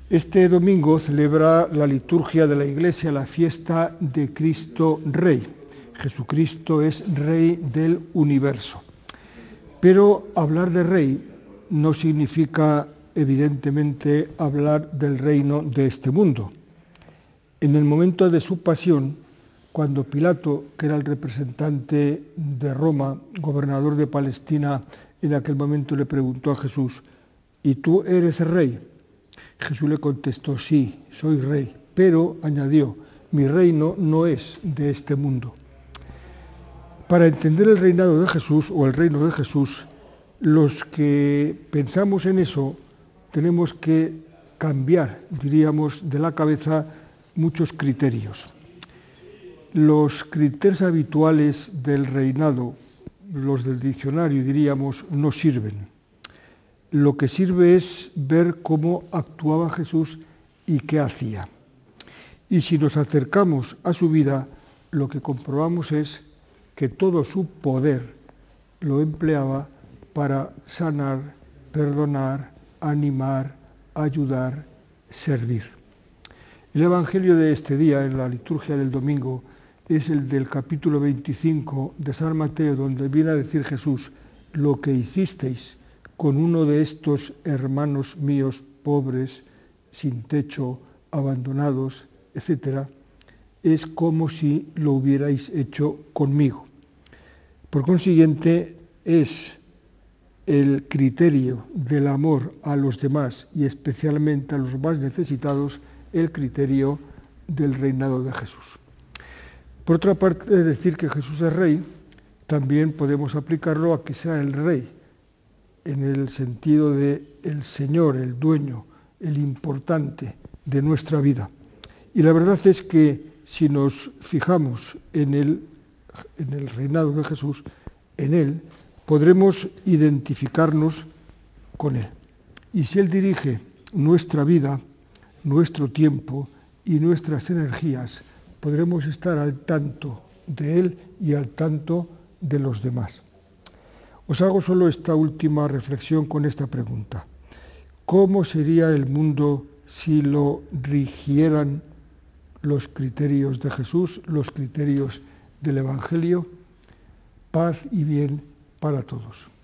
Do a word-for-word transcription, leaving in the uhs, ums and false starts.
Este domingo celebra la liturgia de la Iglesia la fiesta de Cristo Rey. Jesucristo es Rey del universo. Pero hablar de Rey no significa, evidentemente, hablar del reino de este mundo. En el momento de su pasión, cuando Pilato, que era el representante de Roma, gobernador de Palestina, en aquel momento le preguntó a Jesús: ¿y tú eres rey? Jesús le contestó: sí, soy rey, pero añadió: mi reino no es de este mundo. Para entender el reinado de Jesús o el reino de Jesús, los que pensamos en eso tenemos que cambiar, diríamos, de la cabeza muchos criterios. Los criterios habituales del reinado, los del diccionario, diríamos, no sirven. Lo que sirve es ver cómo actuaba Jesús y qué hacía. Y si nos acercamos a su vida, lo que comprobamos es que todo su poder lo empleaba para sanar, perdonar, animar, ayudar, servir. El Evangelio de este día, en la liturgia del domingo, es el del capítulo veinticinco de San Mateo, donde viene a decir Jesús: lo que hicisteis con uno de estos hermanos míos pobres, sin techo, abandonados, etcétera, es como si lo hubierais hecho conmigo. Por consiguiente, es el criterio del amor a los demás y especialmente a los más necesitados el criterio del reinado de Jesús. Por otra parte, de decir que Jesús es rey, también podemos aplicarlo a que sea el rey, en el sentido de el Señor, el dueño, el importante de nuestra vida. Y la verdad es que si nos fijamos en el, en el reinado de Jesús, en Él, podremos identificarnos con Él. Y si Él dirige nuestra vida, nuestro tiempo y nuestras energías, podremos estar al tanto de Él y al tanto de los demás. Os hago solo esta última reflexión con esta pregunta: ¿cómo sería el mundo si lo rigieran los criterios de Jesús, los criterios del Evangelio? Paz y bien para todos.